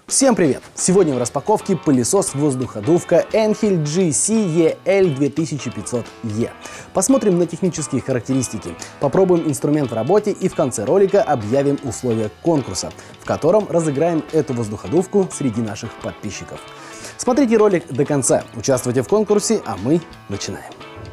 Всем привет! Сегодня в распаковке пылесос-воздуходувка Enhil GC-EL 2500E. Посмотрим на технические характеристики, попробуем инструмент в работе и в конце ролика объявим условия конкурса, в котором разыграем эту воздуходувку среди наших подписчиков. Смотрите ролик до конца, участвуйте в конкурсе, а мы начинаем.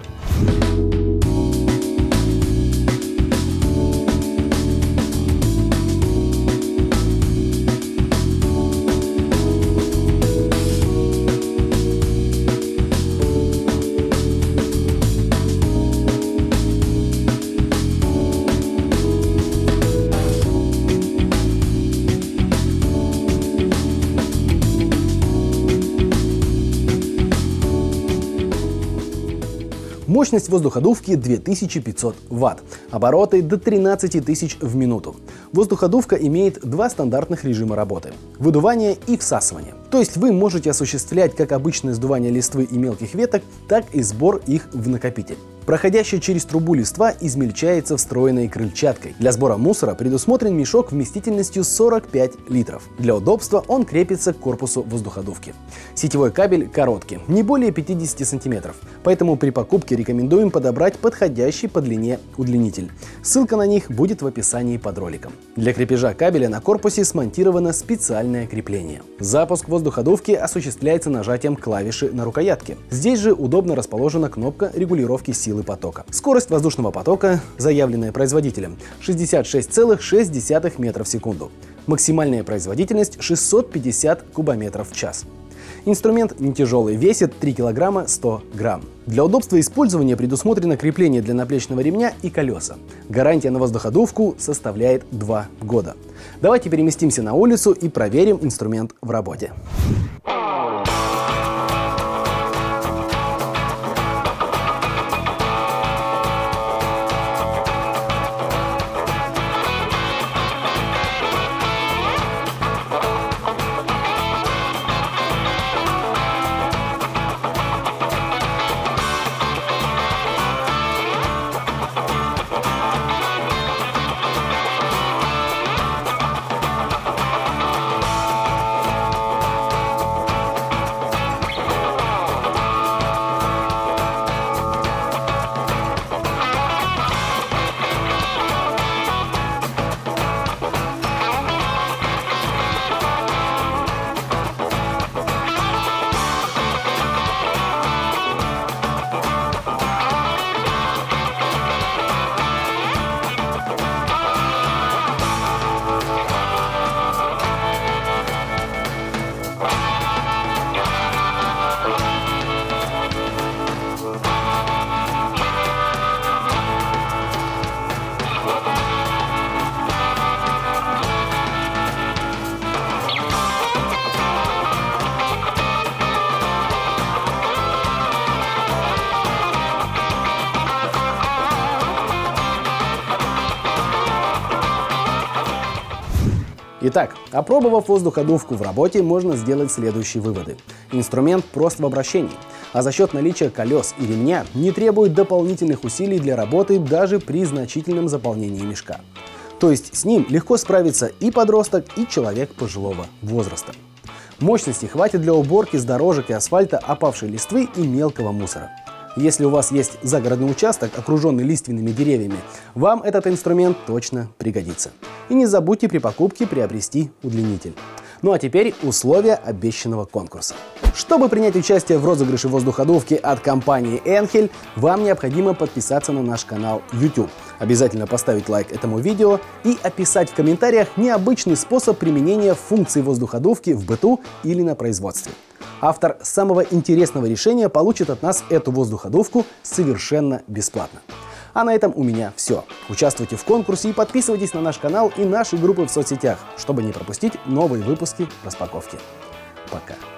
Мощность воздуходувки 2500 Вт, обороты до 13 тысяч в минуту. Воздуходувка имеет два стандартных режима работы – выдувание и всасывание. То есть вы можете осуществлять как обычное сдувание листвы и мелких веток, так и сбор их в накопитель. Проходящая через трубу листва измельчается встроенной крыльчаткой. Для сбора мусора предусмотрен мешок вместительностью 45 литров. Для удобства он крепится к корпусу воздуходувки. Сетевой кабель короткий, не более 50 сантиметров, поэтому при покупке рекомендуем подобрать подходящий по длине удлинитель. Ссылка на них будет в описании под роликом. Для крепежа кабеля на корпусе смонтировано специальное крепление. Запуск воздуходувки осуществляется нажатием клавиши на рукоятке. Здесь же удобно расположена кнопка регулировки силы потока. Скорость воздушного потока, заявленная производителем, 66,6 метров в секунду. Максимальная производительность 650 кубометров в час. Инструмент не тяжелый, весит 3 килограмма 100 грамм. Для удобства использования предусмотрено крепление для наплечного ремня и колеса. Гарантия на воздуходувку составляет 2 года. Давайте переместимся на улицу и проверим инструмент в работе. Итак, опробовав воздуходувку в работе, можно сделать следующие выводы. Инструмент прост в обращении, а за счет наличия колес и ремня не требует дополнительных усилий для работы даже при значительном заполнении мешка. То есть с ним легко справится и подросток, и человек пожилого возраста. Мощности хватит для уборки с дорожек и асфальта опавшей листвы и мелкого мусора. Если у вас есть загородный участок, окруженный лиственными деревьями, вам этот инструмент точно пригодится. И не забудьте при покупке приобрести удлинитель. Ну а теперь условия обещанного конкурса. Чтобы принять участие в розыгрыше воздуходувки от компании Enhil, вам необходимо подписаться на наш канал YouTube. Обязательно поставить лайк этому видео и описать в комментариях необычный способ применения функций воздуходувки в быту или на производстве. Автор самого интересного решения получит от нас эту воздуходувку совершенно бесплатно. А на этом у меня все. Участвуйте в конкурсе и подписывайтесь на наш канал и наши группы в соцсетях, чтобы не пропустить новые выпуски распаковки. Пока.